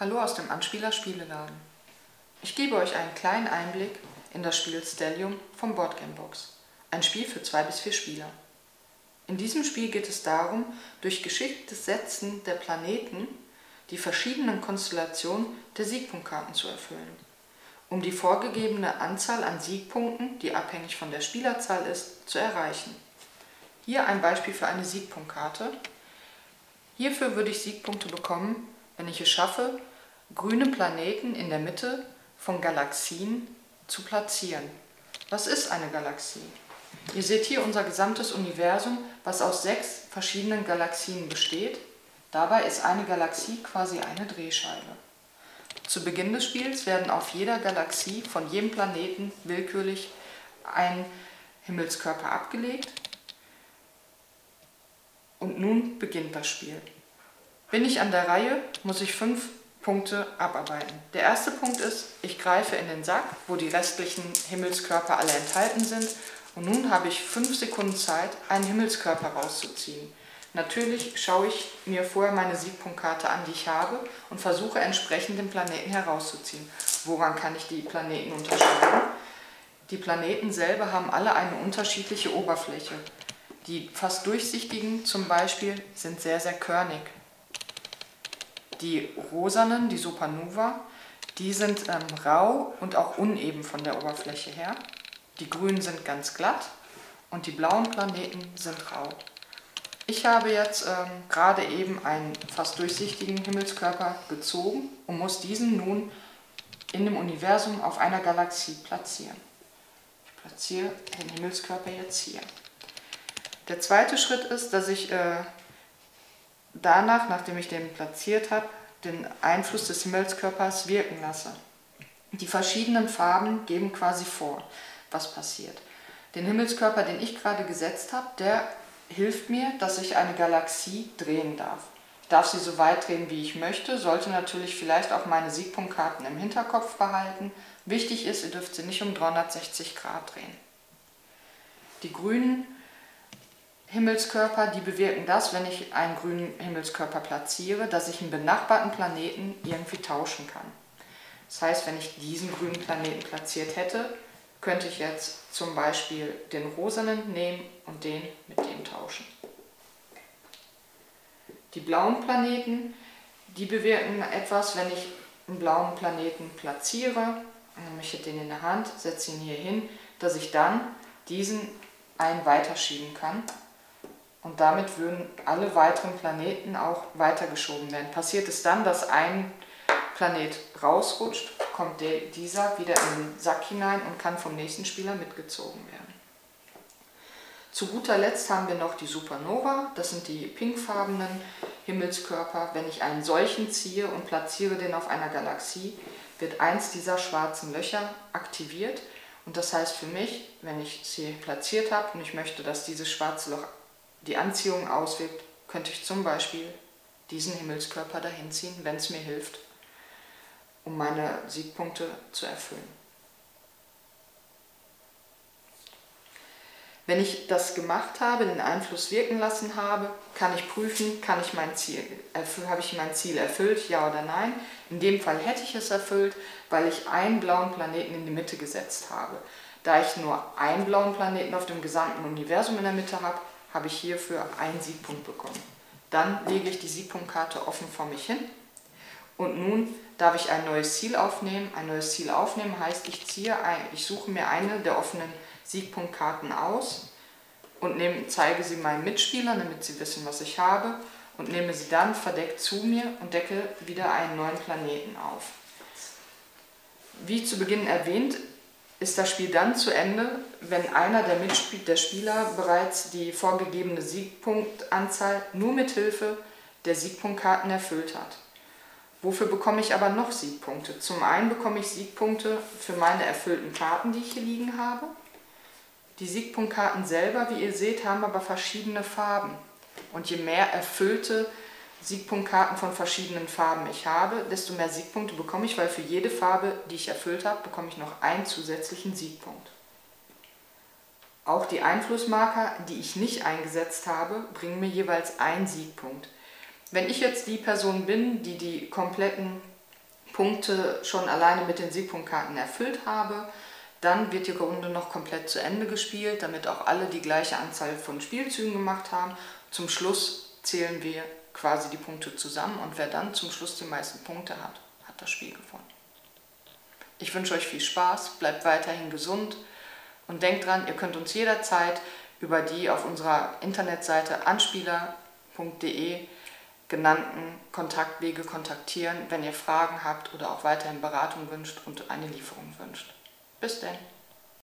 Hallo aus dem Anspieler Spieleladen. Ich gebe euch einen kleinen Einblick in das Spiel Stellium vom Boardgamebox, ein Spiel für 2 bis 4 Spieler. In diesem Spiel geht es darum, durch geschicktes Setzen der Planeten die verschiedenen Konstellationen der Siegpunktkarten zu erfüllen, um die vorgegebene Anzahl an Siegpunkten, die abhängig von der Spielerzahl ist, zu erreichen. Hier ein Beispiel für eine Siegpunktkarte. Hierfür würde ich Siegpunkte bekommen, wenn ich es schaffe, grüne Planeten in der Mitte von Galaxien zu platzieren. Was ist eine Galaxie? Ihr seht hier unser gesamtes Universum, was aus 6 verschiedenen Galaxien besteht. Dabei ist eine Galaxie quasi eine Drehscheibe. Zu Beginn des Spiels werden auf jeder Galaxie von jedem Planeten willkürlich ein Himmelskörper abgelegt. Und nun beginnt das Spiel. Bin ich an der Reihe, muss ich 5 Punkte abarbeiten. Der erste Punkt ist, ich greife in den Sack, wo die restlichen Himmelskörper alle enthalten sind. Und nun habe ich 5 Sekunden Zeit, einen Himmelskörper rauszuziehen. Natürlich schaue ich mir vorher meine Siegpunktkarte an, die ich habe, und versuche entsprechend den Planeten herauszuziehen. Woran kann ich die Planeten unterscheiden? Die Planeten selber haben alle eine unterschiedliche Oberfläche. Die fast durchsichtigen zum Beispiel sind sehr, sehr körnig. Die rosanen, die Supernova, die sind rau und auch uneben von der Oberfläche her. Die grünen sind ganz glatt und die blauen Planeten sind rau. Ich habe jetzt gerade eben einen fast durchsichtigen Himmelskörper gezogen und muss diesen nun in dem Universum auf einer Galaxie platzieren. Ich platziere den Himmelskörper jetzt hier. Der zweite Schritt ist, dass ich danach, nachdem ich den platziert habe, den Einfluss des Himmelskörpers wirken lasse. Die verschiedenen Farben geben quasi vor, was passiert. Den Himmelskörper, den ich gerade gesetzt habe, der hilft mir, dass ich eine Galaxie drehen darf. Ich darf sie so weit drehen, wie ich möchte, sollte natürlich vielleicht auch meine Siegpunktkarten im Hinterkopf behalten. Wichtig ist, ihr dürft sie nicht um 360 Grad drehen. Die grünen Himmelskörper, die bewirken das, wenn ich einen grünen Himmelskörper platziere, dass ich einen benachbarten Planeten irgendwie tauschen kann. Das heißt, wenn ich diesen grünen Planeten platziert hätte, könnte ich jetzt zum Beispiel den rosanen nehmen und den mit dem tauschen. Die blauen Planeten, die bewirken etwas, wenn ich einen blauen Planeten platziere, dann nehme ich den in der Hand, setze ihn hier hin, dass ich dann diesen einen weiterschieben kann. Und damit würden alle weiteren Planeten auch weitergeschoben werden. Passiert es dann, dass ein Planet rausrutscht, kommt dieser wieder in den Sack hinein und kann vom nächsten Spieler mitgezogen werden. Zu guter Letzt haben wir noch die Supernova. Das sind die pinkfarbenen Himmelskörper. Wenn ich einen solchen ziehe und platziere den auf einer Galaxie, wird eins dieser schwarzen Löcher aktiviert. Und das heißt für mich, wenn ich sie platziert habe und ich möchte, dass dieses schwarze Loch die Anziehung auswirkt, könnte ich zum Beispiel diesen Himmelskörper dahin ziehen, wenn es mir hilft, um meine Siegpunkte zu erfüllen. Wenn ich das gemacht habe, den Einfluss wirken lassen habe, kann ich prüfen, habe ich mein Ziel erfüllt, ja oder nein. In dem Fall hätte ich es erfüllt, weil ich einen blauen Planeten in die Mitte gesetzt habe. Da ich nur einen blauen Planeten auf dem gesamten Universum in der Mitte habe, habe ich hierfür einen Siegpunkt bekommen. Dann lege ich die Siegpunktkarte offen vor mich hin und nun darf ich ein neues Ziel aufnehmen. Ein neues Ziel aufnehmen heißt, ich suche mir eine der offenen Siegpunktkarten aus und zeige sie meinen Mitspielern, damit sie wissen, was ich habe, und nehme sie dann verdeckt zu mir und decke wieder einen neuen Planeten auf. Wie zu Beginn erwähnt, ist das Spiel dann zu Ende, wenn einer der Spieler bereits die vorgegebene Siegpunktanzahl nur mit Hilfe der Siegpunktkarten erfüllt hat. Wofür bekomme ich aber noch Siegpunkte? Zum einen bekomme ich Siegpunkte für meine erfüllten Karten, die ich hier liegen habe. Die Siegpunktkarten selber, wie ihr seht, haben aber verschiedene Farben. Und je mehr erfüllte Siegpunktkarten von verschiedenen Farben ich habe, desto mehr Siegpunkte bekomme ich, weil für jede Farbe, die ich erfüllt habe, bekomme ich noch einen zusätzlichen Siegpunkt. Auch die Einflussmarker, die ich nicht eingesetzt habe, bringen mir jeweils einen Siegpunkt. Wenn ich jetzt die Person bin, die die kompletten Punkte schon alleine mit den Siegpunktkarten erfüllt habe, dann wird die Runde noch komplett zu Ende gespielt, damit auch alle die gleiche Anzahl von Spielzügen gemacht haben. Zum Schluss zählen wir quasi die Punkte zusammen und wer dann zum Schluss die meisten Punkte hat, hat das Spiel gewonnen. Ich wünsche euch viel Spaß, bleibt weiterhin gesund und denkt dran, ihr könnt uns jederzeit über die auf unserer Internetseite anspieler.de genannten Kontaktwege kontaktieren, wenn ihr Fragen habt oder auch weiterhin Beratung wünscht und eine Lieferung wünscht. Bis dann!